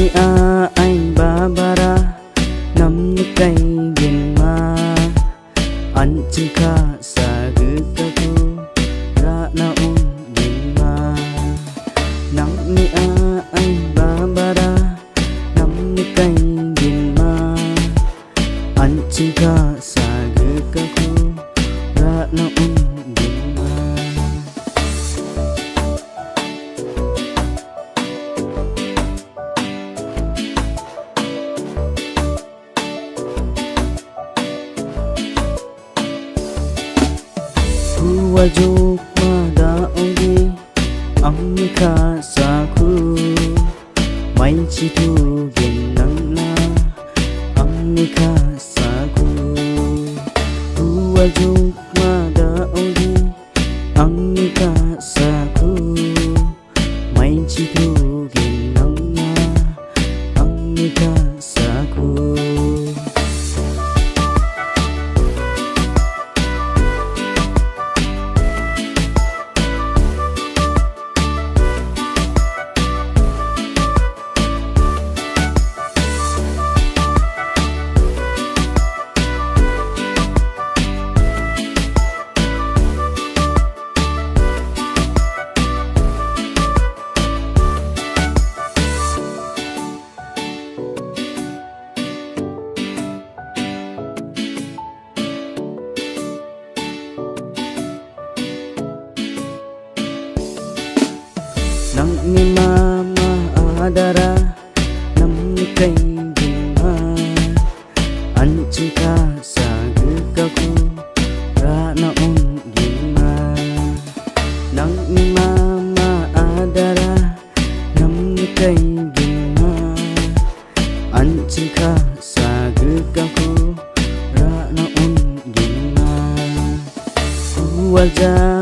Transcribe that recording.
ni a anh Barbara nam ni kai gin ma an chika sa gu ka ku ra na un gin ma nam ni a anh Barbara nam ni kai gin ma an chika sa gu ka ku ra na un gin ma wajuk mada ongi amni kha sakhu mai chi tu gen nang na amni kha sakhu wajuk mada ongi amni kha sakhu mai chi tu gen nang na amni kha sakhu nang ni mama adara nam ni kai gin ma an chika sa gu ka ku ra na un gin ma nang ni mama adara nam ni kai gin ma an chika sa gu ka ku ra na un gin ma wajah